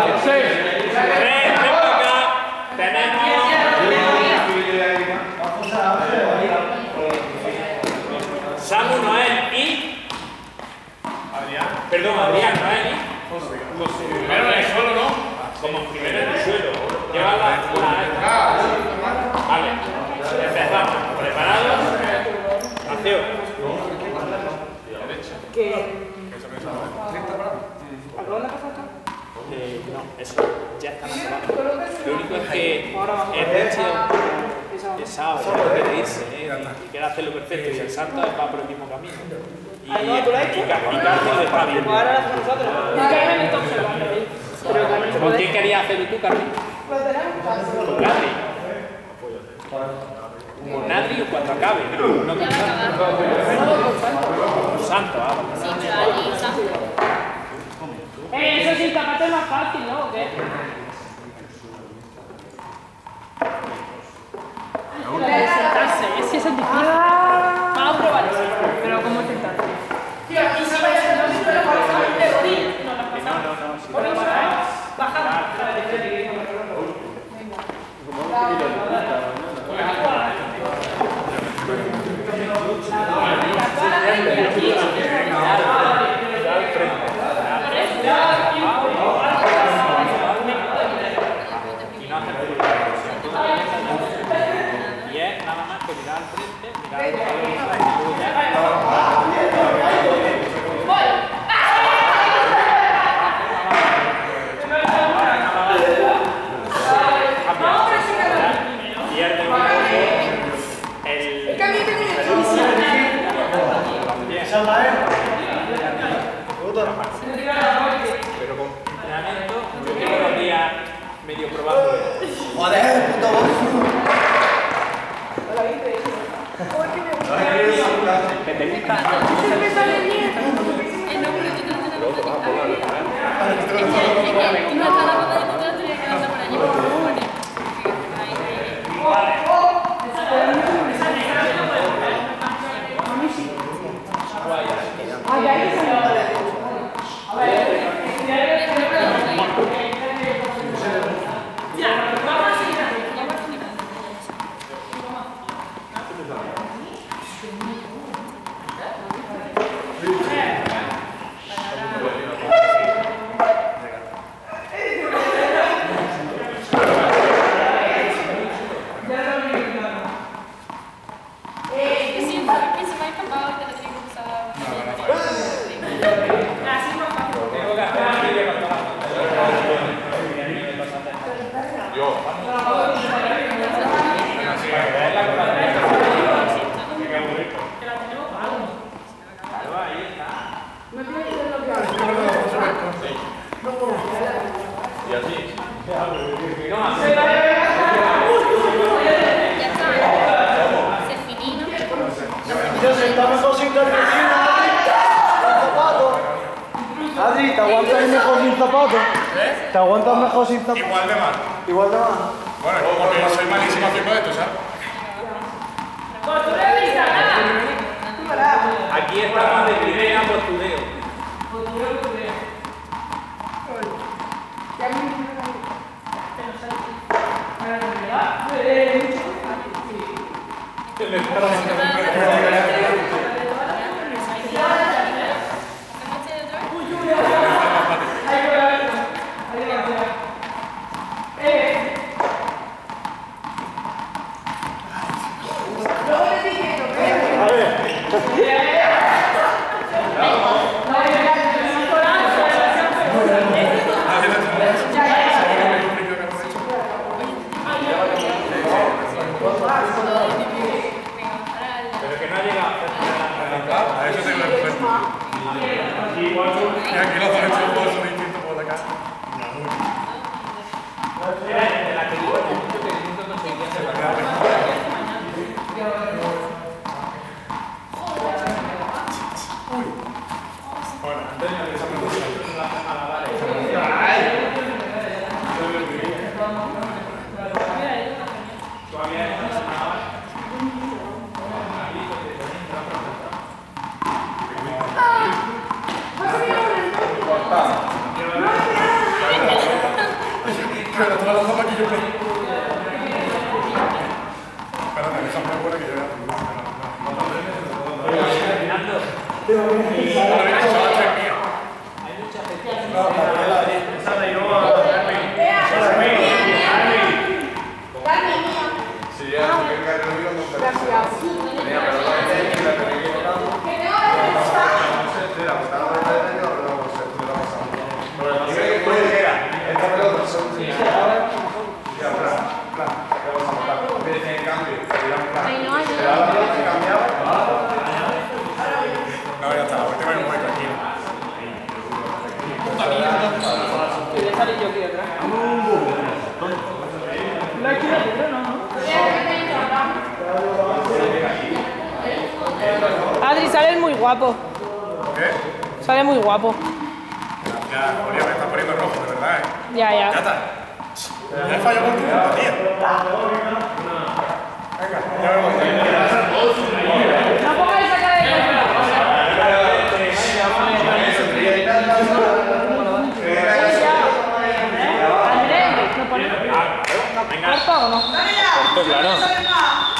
Samu, Noel y... Adrián. Perdón, Adrián, Noel y... José. Primero en el suelo, ¿no? Como primero en el suelo. Lleva la... Vale. Empezamos. ¿Preparados? Mateo. ¿Alguna cosa acá? No, eso ya está acabado. Lo único es que es pesado, quiere irse y quiere hacerlo perfecto y el santo va por el mismo camino. Y Carmen está bien. Ahora lo hacemos nosotros. Carmen está observando ahí. ¿Con quién querías hacerlo tú, Carmen? Con Nadri. Con Nadri o cuando acabe, no con Santo. Sí, pero Ali, Santo. Eso sin taparte es más fácil, ¿no? ¿O qué? Sentarse, ese es el difícil. Vamos a probar eso. Pero ¿cómo sentarse? Tío, y si vais a hacer lo pasamos de rodillas. No, las pasamos. Por eso, bajamos. Y es nada más que mirar al frente, mirar al pero con entrenamiento yo llevo los días medio probando. Joder, puto vos. ¿Te gusta? Adri, ¿te aguantas mejor sin zapatos? ¿Te aguantas mejor sin zapatos? Igual de mal. Igual de mal. Bueno, porque yo soy malísimo haciendo esto, ¿sabes? Aquí estamos de primera postureo. Pero que no ha llegado a eso tengo el puesto. Y aquí los dos hechos bolsos distintos por la casa. de la que digo, que conseguiría separar. Bueno, Antonio, que se me gusta. Pero te la lanzamos aquí yo. Espérate, déjame fuera que yo vea. No, ya está, la última es muy tranquila. Quería salir yo aquí detrás. La aquí detrás, no. Adri, sales muy guapo. ¿Qué? Sale muy guapo. Ya, Julia, me estás poniendo rojo, de verdad, Ya. Ya está. Ya he fallado por tu culpa, tía. Venga, ya me voy. No pongáis acá de Andrés, ¿no pones? Venga. ¿Corto o no? Corto, claro.